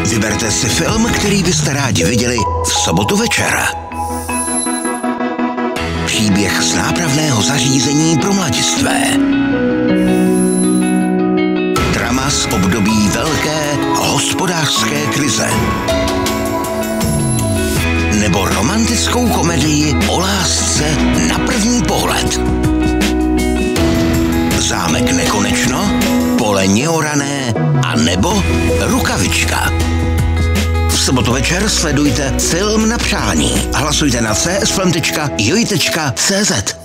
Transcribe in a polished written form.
Vyberte si film, který byste rádi viděli v sobotu večer. Příběh z nápravného zařízení pro mladistvé. Drama z období velké hospodářské krize. Nebo romantickou komedii o lásce na první pohled. Zámek nekonečno, Pole neorané a nebo Rukavička. V sobotu večer sledujte Film na přání. Hlasujte na csfilm.joj.cz.